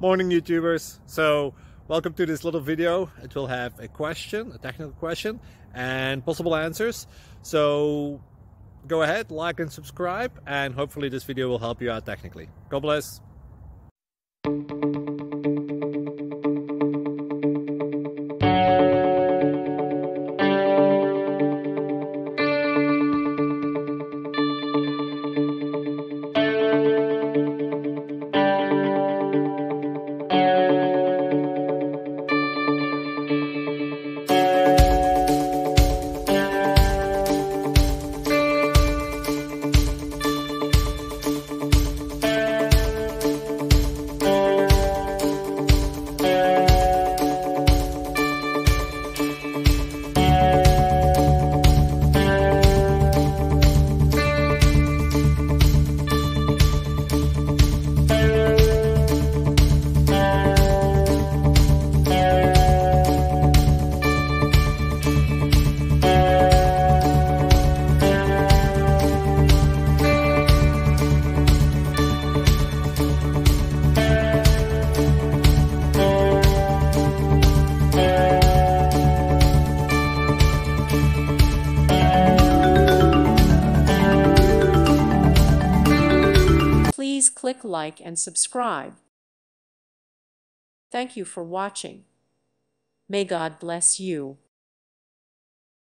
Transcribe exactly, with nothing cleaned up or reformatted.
morning, YouTubers. So welcome to this little video. It will have a question, a technical question, and possible answers. So go ahead, like and subscribe, and hopefully this video will help you out technically. God bless. Please click like and subscribe. Thank you for watching. May God bless you.